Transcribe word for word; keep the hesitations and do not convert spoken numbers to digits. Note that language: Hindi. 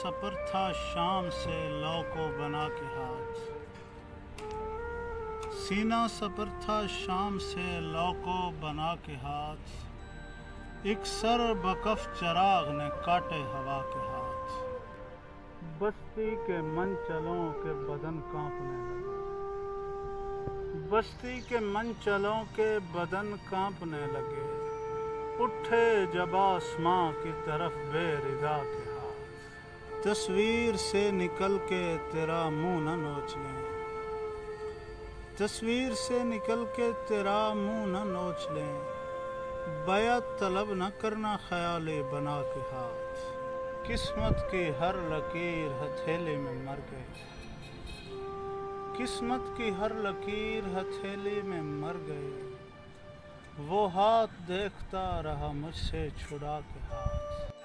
सफ़र था शाम से लौ को बना के हाथ, सीना सफ़र था शाम से लौ को बना के हाथ, एक सर बकफ चराग ने काटे हवा के हाथ। बस्ती के मनचलों के बदन कांपने लगे, बस्ती के मनचलों के बदन कांपने लगे, उठे जब आसमां की तरफ बेरिदा के हाथ। तस्वीर से निकल के तेरा मुंह न नोच लें, तस्वीर से निकल के तेरा मुंह न नोच लें, बया तलब न करना ख्याले बना के हाथ। किस्मत की हर लकीर हथेली में मर गई, किस्मत की हर लकीर हथेली में मर गई, वो हाथ देखता रहा मुझसे छुड़ा के हाथ।